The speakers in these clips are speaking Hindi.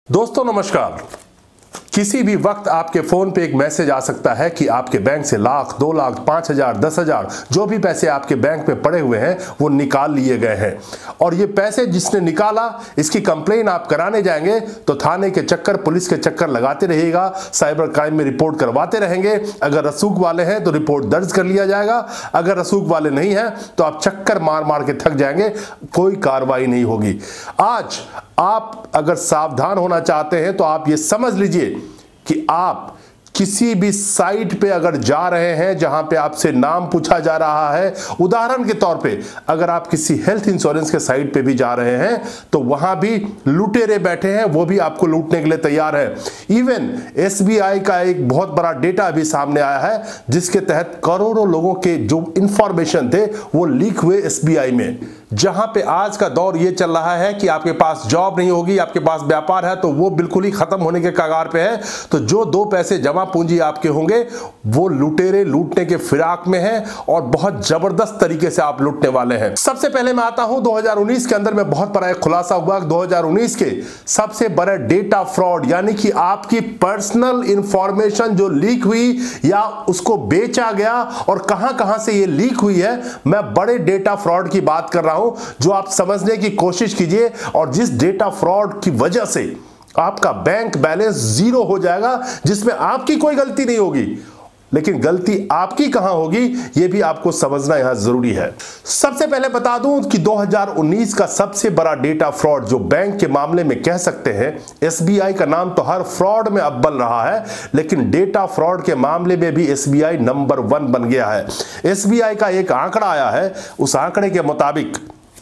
दोस्तों नमस्कार। किसी भी वक्त आपके फोन पे एक मैसेज आ सकता है कि आपके बैंक से लाख, 2 लाख, 5,000, 10,000 जो भी पैसे आपके बैंक में पड़े हुए हैं वो निकाल लिए गए हैं। और ये पैसे जिसने निकाला इसकी कंप्लेन आप कराने जाएंगे तो थाने के चक्कर, पुलिस के चक्कर लगाते रहिएगा, साइबर क्राइम में रिपोर्ट करवाते रहेंगे। अगर रसूख वाले हैं तो रिपोर्ट दर्ज कर लिया जाएगा, अगर रसूख वाले नहीं है तो आप चक्कर मार मार के थक जाएंगे, कोई कार्रवाई नहीं होगी। आज आप अगर सावधान होना चाहते हैं तो आप ये समझ लीजिए कि आप किसी भी साइट पे अगर जा रहे हैं जहां पे आपसे नाम पूछा जा रहा है, उदाहरण के तौर पे अगर आप किसी हेल्थ इंश्योरेंस के साइट पे भी जा रहे हैं तो वहां भी लुटेरे बैठे हैं, वो भी आपको लूटने के लिए तैयार है। इवन एसबीआई का एक बहुत बड़ा डेटा अभी सामने आया है जिसके तहत करोड़ों लोगों के जो इंफॉर्मेशन थे वो लीक हुए एसबीआई में। जहां पे आज का दौर ये चल रहा है कि आपके पास जॉब नहीं होगी, आपके पास व्यापार है तो वो बिल्कुल ही खत्म होने के कगार पे है, तो जो 2 पैसे जमा पूंजी आपके होंगे वो लुटेरे लूटने के फिराक में हैं और बहुत जबरदस्त तरीके से आप लूटने वाले हैं। सबसे पहले मैं आता हूं 2019 के अंदर में बहुत बड़ा एक खुलासा हुआ। 2019 के सबसे बड़े डेटा फ्रॉड यानी कि आपकी पर्सनल इंफॉर्मेशन जो लीक हुई या उसको बेचा गया और कहां से ये लीक हुई है, मैं बड़े डेटा फ्रॉड की बात कर रहा हूं जो आप समझने की कोशिश कीजिए और जिस डेटा फ्रॉड की वजह से आपका बैंक बैलेंस 0 हो जाएगा, जिसमें आपकी कोई गलती नहीं होगी। लेकिन गलती आपकी कहां होगी यह भी आपको समझना यहां जरूरी है। सबसे पहले बता दूं कि 2019 का सबसे बड़ा डेटा फ्रॉड जो बैंक के मामले में कह सकते हैं, एसबीआई का नाम तो हर फ्रॉड में अब बन रहा है, लेकिन डेटा फ्रॉड के मामले में भी एसबीआई नंबर 1 बन गया है। एसबीआई का एक आंकड़ा आया है, उस आंकड़े के मुताबिक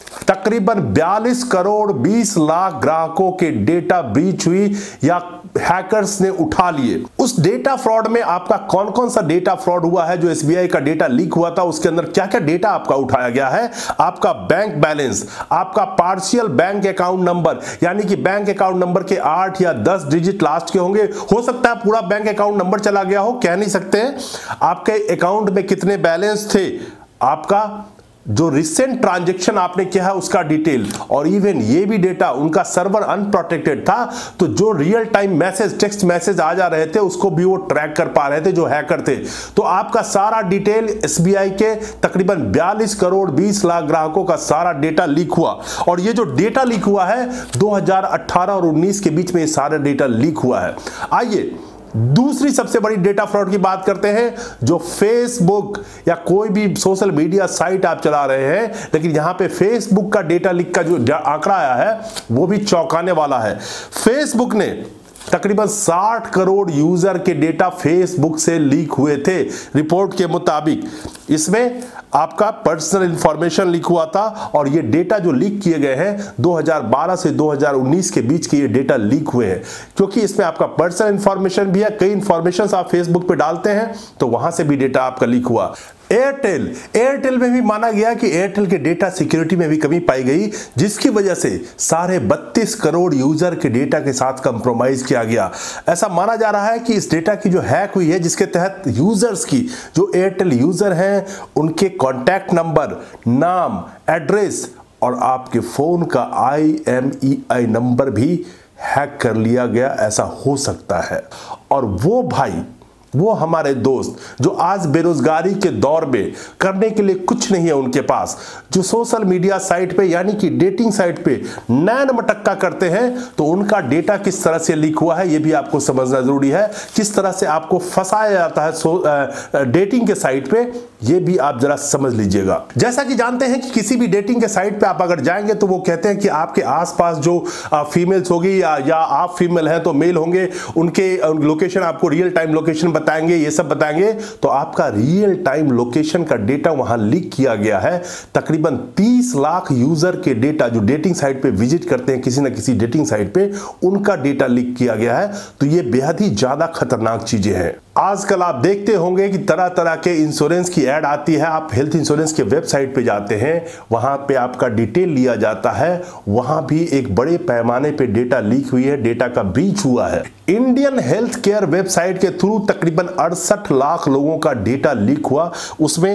तकरीबन 42 करोड़ 20 लाख ग्राहकों के डेटा ब्रीच हुई या हैकर्स ने उठा लिए। उस डेटा फ्रॉड में आपका कौन कौन सा डेटा फ्रॉड हुआ है, जो एसबीआई का डेटा लीक हुआ था उसके अंदर क्या क्या डेटा आपका उठाया गया है, आपका बैंक बैलेंस, आपका पार्शियल बैंक अकाउंट नंबर यानी कि बैंक अकाउंट नंबर के 8 या 10 डिजिट लास्ट के होंगे, हो सकता है पूरा बैंक अकाउंट नंबर चला गया हो, कह नहीं सकते हैं। आपके अकाउंट में कितने बैलेंस थे, आपका जो रिसेंट ट्रांजैक्शन आपने किया है उसका डिटेल, और इवन ये भी डेटा उनका सर्वर अनप्रोटेक्टेड था तो जो real time message, text message आ जा रहे थे उसको भी वो ट्रैक कर पा रहे थे जो हैकर थे। तो आपका सारा डिटेल एसबीआई के तकरीबन 42 करोड़ 20 लाख ग्राहकों का सारा डेटा लीक हुआ। और ये जो डेटा लीक हुआ है 2018 और 19 के बीच में ये सारा डेटा लीक हुआ है। आइए दूसरी सबसे बड़ी डेटा फ्रॉड की बात करते हैं, जो फेसबुक या कोई भी सोशल मीडिया साइट आप चला रहे हैं, लेकिन यहां पे फेसबुक का डेटा लीक का जो आंकड़ा आया है वो भी चौंकाने वाला है। फेसबुक ने तकरीबन 60 करोड़ यूजर के डेटा फेसबुक से लीक हुए थे रिपोर्ट के मुताबिक। इसमें आपका पर्सनल इंफॉर्मेशन लीक हुआ था और ये डेटा जो लीक किए गए हैं 2012 से 2019 के बीच के ये डेटा लीक हुए हैं, क्योंकि इसमें आपका पर्सनल इंफॉर्मेशन भी है, कई इंफॉर्मेशन आप फेसबुक पे डालते हैं तो वहां से भी डेटा आपका लीक हुआ। एयरटेल में भी माना गया कि एयरटेल के डेटा सिक्योरिटी में भी कमी पाई गई, जिसकी वजह से साढ़े 32 करोड़ यूजर के डेटा के साथ कंप्रोमाइज किया गया। ऐसा माना जा रहा है कि इस डेटा की जो हैक हुई है, जिसके तहत यूजर्स की, जो एयरटेल यूजर हैं, उनके कॉन्टैक्ट नंबर, नाम, एड्रेस और आपके फोन का IMEI नंबर भी हैक कर लिया गया, ऐसा हो सकता है। और वो हमारे दोस्त जो आज बेरोजगारी के दौर में करने के लिए कुछ नहीं है उनके पास, जो सोशल मीडिया साइट पे यानी कि डेटिंग साइट पे नैन मटक्का करते हैं, तो उनका डेटा किस तरह से लीक हुआ है ये भी आपको समझना जरूरी है। किस तरह से आपको फंसाया जाता है डेटिंग के साइट पे, ये भी आप जरा समझ लीजिएगा। जैसा कि जानते हैं कि किसी भी डेटिंग के साइट पे आप अगर जाएंगे तो वो कहते हैं कि आपके आसपास जो फीमेल्स होगी या आप फीमेल हैं तो मेल होंगे, उनके लोकेशन आपको रियल टाइम लोकेशन बताएंगे, ये सब बताएंगे। तो आपका रियल टाइम लोकेशन का डेटा वहां लीक किया गया है। तकरीबन 30 लाख यूजर के डेटा जो डेटिंग साइट पे विजिट करते हैं किसी ना किसी डेटिंग साइट पे, उनका डेटा लीक किया गया है। तो ये बेहद ही ज्यादा खतरनाक चीजें हैं। आजकल आप देखते होंगे कि तरह तरह के इंश्योरेंस की ऐड आती है। आप हेल्थ इंश्योरेंस के वेबसाइट पे जाते हैं, वहां पे आपका डिटेल लिया जाता है, वहां भी एक बड़े पैमाने पे डेटा लीक हुई है, डेटा का ब्रीच हुआ है। इंडियन हेल्थ केयर वेबसाइट के थ्रू तकरीबन 68 लाख लोगों का डेटा लीक हुआ। उसमें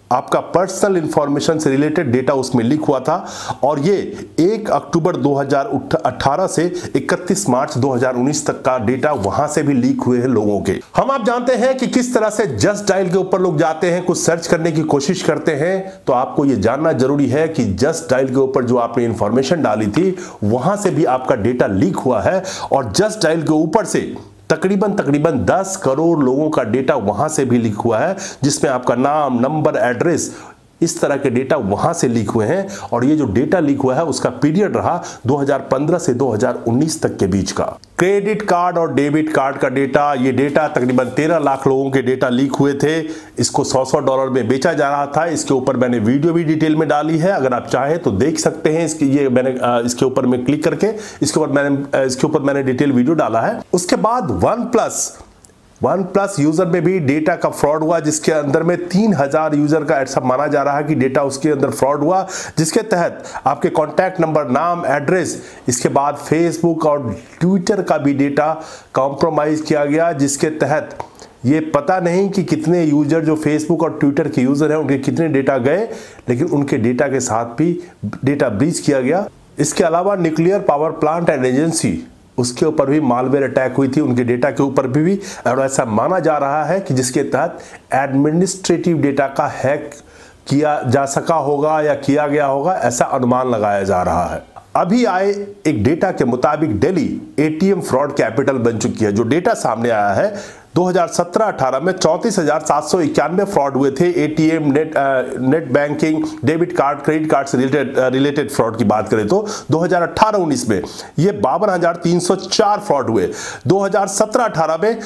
आपका पर्सनल इंफॉर्मेशन से रिलेटेड डेटा उसमें लीक हुआ था और ये 1 अक्टूबर 2018 से 31 मार्च 2019 तक का डेटा वहां से भी लीक हुए हैं लोगों के। आप जानते हैं कि किस तरह से जस्ट डायल के ऊपर लोग जाते हैं, कुछ सर्च करने की कोशिश करते हैं, तो आपको ये जानना जरूरी है कि जस्ट डायल के ऊपर जो आपने इंफॉर्मेशन डाली थी वहां से भी आपका डेटा लीक हुआ है और जस्ट डायल के ऊपर से तकरीबन 10 करोड़ लोगों का डेटा वहां से भी लीक हुआ है, जिसमें आपका नाम, नंबर, एड्रेस, इस तरह के डेटा वहां से लीक हुए हैं। और ये जो डेटा लीक हुआ है उसका पीरियड रहा 2015 से 2019 तक के बीच का। क्रेडिट कार्ड और डेबिट कार्ड का डेटा, ये डेटा तकरीबन 13 लाख लोगों के डेटा लीक हुए थे। इसको $100 में बेचा जा रहा था। इसके ऊपर मैंने वीडियो भी डिटेल में डाली है, अगर आप चाहें तो देख सकते हैं। इसके ऊपर में क्लिक करके इसके ऊपर मैंने डिटेल वीडियो डाला है। उसके बाद वन प्लस यूजर में भी डेटा का फ्रॉड हुआ, जिसके अंदर में 3000 यूजर का ऐसा माना जा रहा है कि डेटा उसके अंदर फ्रॉड हुआ, जिसके तहत आपके कॉन्टैक्ट नंबर, नाम, एड्रेस, इसके बाद फेसबुक और ट्विटर का भी डेटा कॉम्प्रोमाइज किया गया, जिसके तहत ये पता नहीं कि कितने यूजर जो फेसबुक और ट्विटर के यूजर हैं उनके कितने डेटा गए, लेकिन उनके डेटा के साथ भी डेटा ब्रीच किया गया। इसके अलावा nuclear power plant and agency, उसके ऊपर भी मालवेयर अटैक हुई थी, उनके डेटा के ऊपर भी और ऐसा माना जा रहा है कि जिसके तहत एडमिनिस्ट्रेटिव डेटा का हैक किया जा सका होगा या किया गया होगा, ऐसा अनुमान लगाया जा रहा है। अभी आए एक डेटा के मुताबिक दिल्ली एटीएम फ्रॉड कैपिटल बन चुकी है। जो डेटा सामने आया है 2017-18 में 34,791 फ्रॉड हुए थे। ATM, net banking, debit card, credit card से रिलेटेड फ्रॉड की बात करें तो 2018-19 में ये 52,304 फ्रॉड हुए। 2017-18 में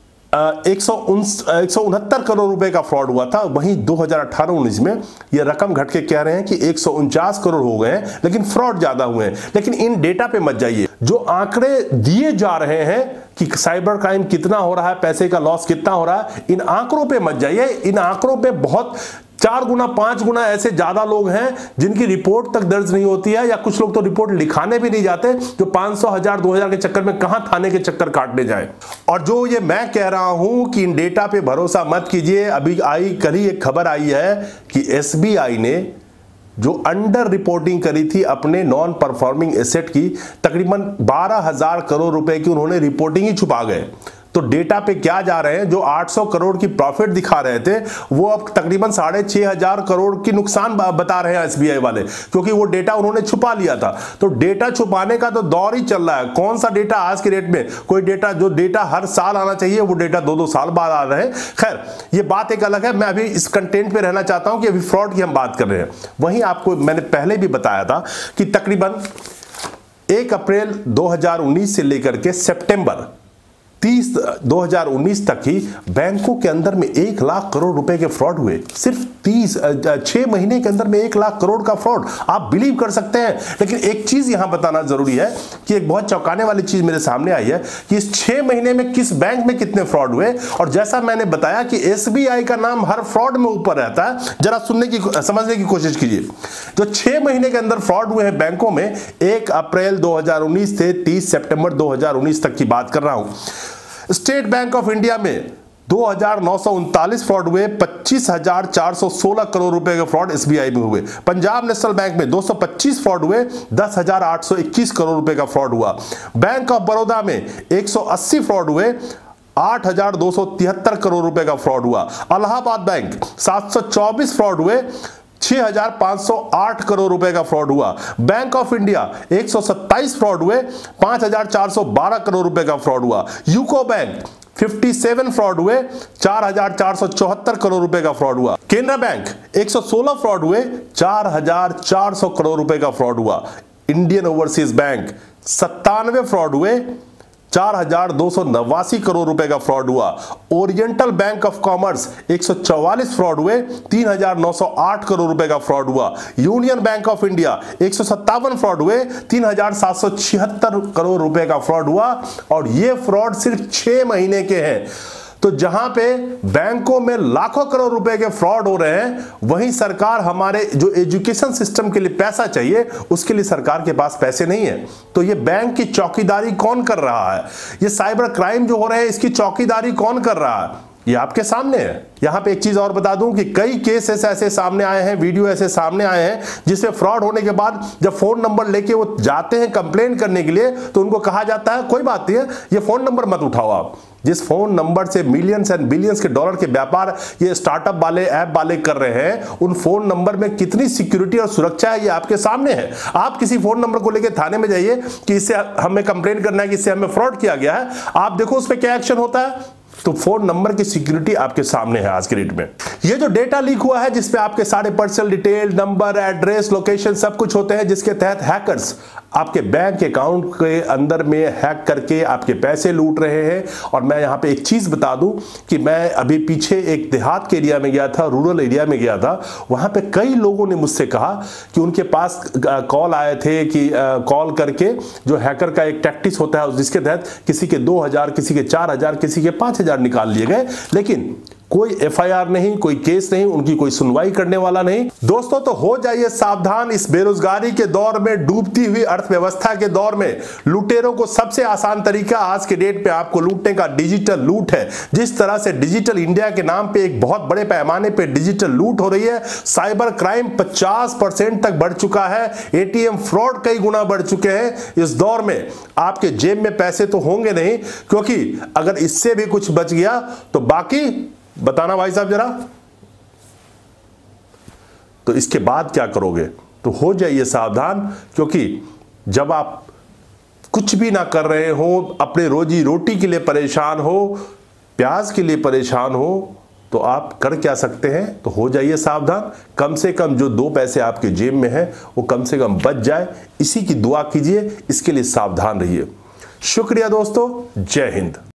169 करोड़ रुपए का फ्रॉड हुआ था। वहीं 2018-19 में यह रकम घट के कह रहे हैं कि 149 करोड़ हो गए हैं, लेकिन फ्रॉड ज्यादा हुए हैं। लेकिन इन डेटा पे मत जाइए। जो आंकड़े दिए जा रहे हैं कि साइबर क्राइम कितना हो रहा है, पैसे का लॉस कितना हो रहा है, इन आंकड़ों पे मत जाइए। इन आंकड़ों पे बहुत 4 गुना 5 गुना ऐसे ज्यादा लोग हैं जिनकी रिपोर्ट तक दर्ज नहीं होती है, या कुछ लोग तो रिपोर्ट लिखाने भी नहीं जाते, जो 500, 1000, 2000 के चक्कर में कहां थाने के चक्कर काटने जाए। और जो ये मैं कह रहा हूं कि इन डेटा पे भरोसा मत कीजिए। अभी कल ही एक खबर आई है कि एसबीआई ने जो अंडर रिपोर्टिंग करी थी अपने नॉन परफॉर्मिंग एसेट की, तकरीबन 12,000 करोड़ रुपए की उन्होंने रिपोर्टिंग ही छुपा गए। तो डेटा पे क्या जा रहे हैं, जो 800 करोड़ की प्रॉफिट दिखा रहे थे वो अब तकरीबन 6,500 करोड़ की नुकसान बता रहे हैं एसबीआई वाले, क्योंकि वो डेटा उन्होंने छुपा लिया था। तो डेटा छुपाने का तो दौर ही चल रहा है। कौन सा डेटा आज के डेट में, कोई डेटा जो डेटा हर साल आना चाहिए वो डेटा 2-2 साल बाद आ रहे हैं। खैर, ये बात एक अलग है। मैं अभी इस कंटेंट पे रहना चाहता हूं कि अभी फ्रॉड की हम बात कर रहे हैं। वहीं आपको मैंने पहले भी बताया था कि तकरीबन 1 अप्रैल 2019 से लेकर के सितंबर 30 2019 तक ही बैंकों के अंदर में 1 लाख करोड़ रुपए के फ्रॉड हुए। सिर्फ 6 महीने के अंदर में 1 लाख करोड़ का फ्रॉड, आप बिलीव कर सकते हैं। लेकिन एक चीज यहां बताना जरूरी है कि एक बहुत चौंकाने वाली चीज मेरे सामने आई है कि इस 6 महीने में किस बैंक में कितने फ्रॉड हुए। और जैसा मैंने बताया कि एसबीआई का नाम हर फ्रॉड में ऊपर रहता है। जरा समझने की कोशिश कीजिए। जो 6 महीने के अंदर फ्रॉड हुए हैं बैंकों में, 1 अप्रैल 2019 से 30 सितंबर 2019 तक की बात कर रहा हूं। स्टेट बैंक ऑफ इंडिया में 2,939 फ्रॉड हुए, 25,416 करोड़ रुपए के फ्रॉड एसबीआई में हुए। पंजाब नेशनल बैंक में 225 फ्रॉड हुए, 10,821 करोड़ रुपए का फ्रॉड हुआ। बैंक ऑफ बड़ौदा में 180 फ्रॉड हुए, 8,273 करोड़ रुपए का फ्रॉड हुआ। इलाहाबाद बैंक 724 फ्रॉड हुए, 6,508 करोड़ रुपए का फ्रॉड हुआ। बैंक ऑफ इंडिया 127 फ्रॉड हुए, 5,412 करोड़ रुपए का फ्रॉड हुआ। यूको बैंक 57 फ्रॉड हुए, 4,474 करोड़ रुपए का फ्रॉड हुआ। केनरा बैंक 116 फ्रॉड हुए, 4,400 करोड़ रुपए का फ्रॉड हुआ। इंडियन ओवरसीज बैंक 97 फ्रॉड हुए, 4,289 करोड़ रुपए का फ्रॉड हुआ। Oriental Bank of Commerce 144 fraud हुए, 3,908 करोड़ रुपए का फ्रॉड हुआ। Union Bank of India 157 fraud हुए, 3,776 करोड़ रुपए का फ्रॉड हुआ। और ये फ्रॉड सिर्फ 6 महीने के हैं। तो जहां पे बैंकों में लाखों करोड़ रुपए के फ्रॉड हो रहे हैं, वहीं सरकार, हमारे जो एजुकेशन सिस्टम के लिए पैसा चाहिए, उसके लिए सरकार के पास पैसे नहीं है। तो ये बैंक की चौकीदारी कौन कर रहा है? ये साइबर क्राइम जो हो रहे हैं, इसकी चौकीदारी कौन कर रहा है? ये आपके सामने है। यहां पे एक चीज और बता दूं कि कई केसेस ऐसे सामने आए हैं, वीडियो ऐसे सामने आए हैं जिसमें फ्रॉड होने के बाद जब फोन नंबर लेके वो जाते हैं कंप्लेन करने के लिए तो उनको कहा जाता है कोई बात नहीं है, ये फोन नंबर मत उठाओ आप। जिस फोन नंबर से मिलियंस एंड बिलियंस के डॉलर के व्यापार ये स्टार्टअप वाले ऐप वाले कर रहे हैं, उन फोन नंबर में कितनी सिक्योरिटी और सुरक्षा है ये आपके सामने है। आप किसी फोन नंबर को लेकर थाने में जाइए कि इससे हमें कंप्लेन करना है कि इससे हमें फ्रॉड किया गया है, आप देखो उस पर क्या एक्शन होता है। तो फोन नंबर की सिक्योरिटी आपके सामने है आज के डेट में। ये जो डेटा लीक हुआ है जिसपे आपके सारे personal detail, number, address, location सब कुछ होते हैं, जिसके तहत हैकर्स आपके बैंक अकाउंट के अंदर में हैक करके आपके पैसे लूट रहे हैं। और मैं यहां पे एक चीज बता दूं कि मैं अभी पीछे एक देहात के एरिया में गया था, रूरल एरिया में गया था, वहां पे कई लोगों ने मुझसे कहा कि उनके पास कॉल आए थे कि कॉल करके जो हैकर का एक टैक्टिस होता है जिसके तहत किसी के 2000, किसी के 4000, किसी के 5000 निकाल लिए गए, लेकिन कोई एफआईआर नहीं, कोई केस नहीं, उनकी कोई सुनवाई करने वाला नहीं। दोस्तों तो हो जाइए सावधान, इस बेरोजगारी के दौर में, डूबती हुई अर्थव्यवस्था के दौर में लुटेरों को सबसे आसान तरीका आज के डेट पे आपको लूटने का डिजिटल लूट है। जिस तरह से डिजिटल इंडिया के नाम पे एक बहुत बड़े पैमाने पे डिजिटल लूट हो रही है, साइबर क्राइम 50% तक बढ़ चुका है, एटीएम फ्रॉड कई गुना बढ़ चुके हैं। इस दौर में आपके जेब में पैसे तो होंगे नहीं, क्योंकि अगर इससे भी कुछ बच गया तो बाकी बताना भाई साहब जरा, तो इसके बाद क्या करोगे। तो हो जाइए सावधान, क्योंकि जब आप कुछ भी ना कर रहे हो, अपने रोजी रोटी के लिए परेशान हो, प्याज के लिए परेशान हो, तो आप कर क्या सकते हैं। तो हो जाइए सावधान, कम से कम जो 2 पैसे आपके जेब में है वो कम से कम बच जाए, इसी की दुआ कीजिए, इसके लिए सावधान रहिए। शुक्रिया दोस्तों, जय हिंद।